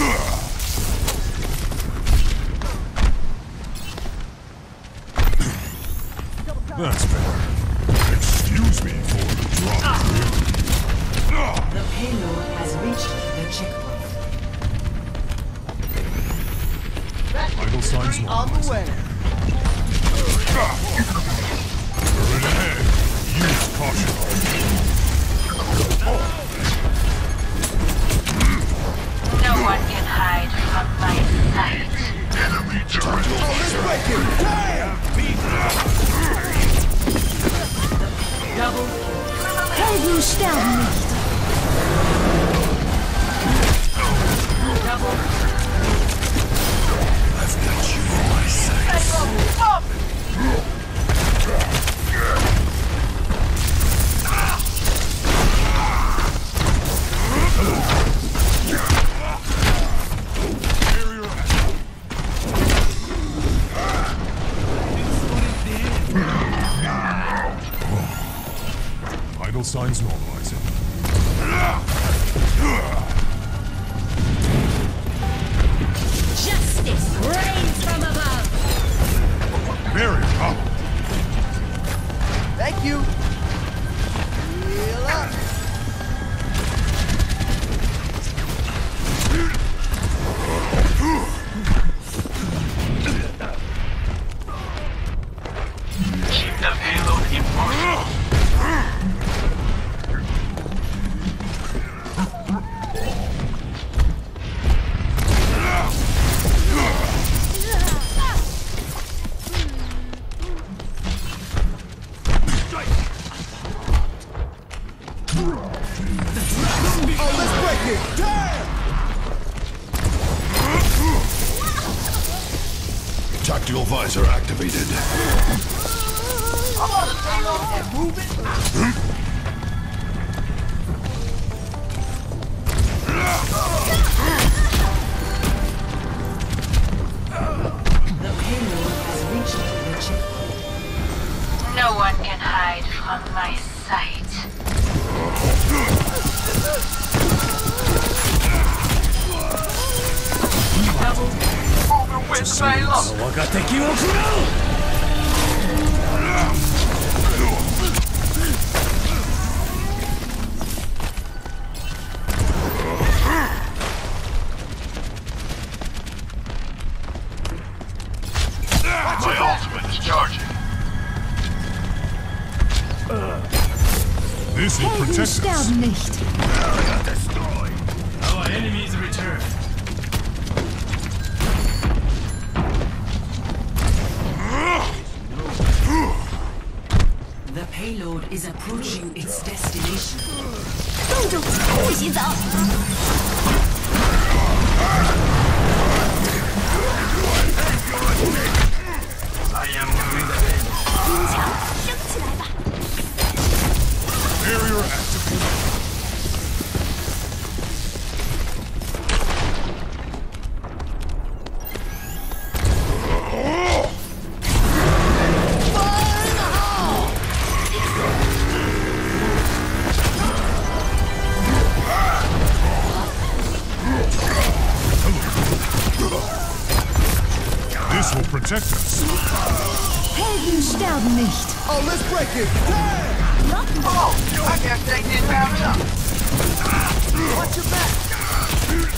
That's better. Excuse me for the drop. The payload has reached the checkpoint. Vital signs On the way. Turret ahead. Use caution. No one can hide from my sight. Enemy turret. Double Helden sterben nicht. double I've got you on my sights. Vital signs normalizing. Justice reigns from above. Barrier up. Thank you. Heal up. Keep the payload impartial. Oh, let's break it. Damn! Tactical visor activated. I'm on the payload and move it. The payload has reached the checkpoint. No one can hide from my sight. Double 我が敵を食らう My ultimate is charging. This will Helden protect us. sterben nicht. Area destroyed. Our enemies return. The payload is approaching its destination. 公主，不许走！ I am moving the payload. 音墙升起来吧！ Barrier activated. This will protect us. Helden sterben nicht. Oh, let's break it. Damn! Oh, I guess they did round up. Watch your back.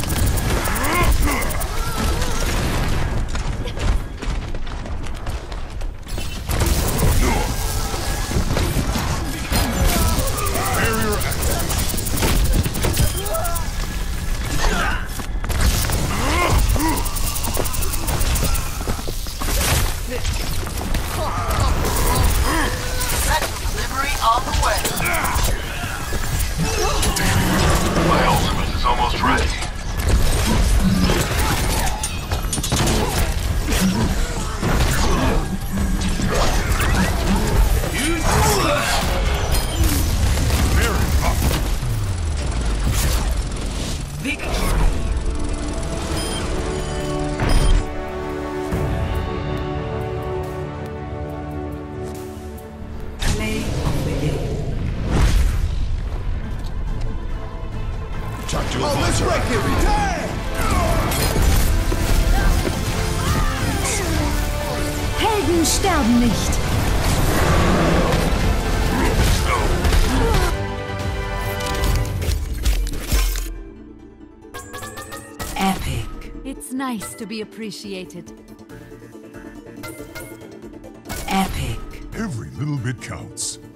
Barrier activated. Delivery on the way. My ultimate is almost ready. sterben nicht. Epic. It's nice to be appreciated. Epic. Every little bit counts.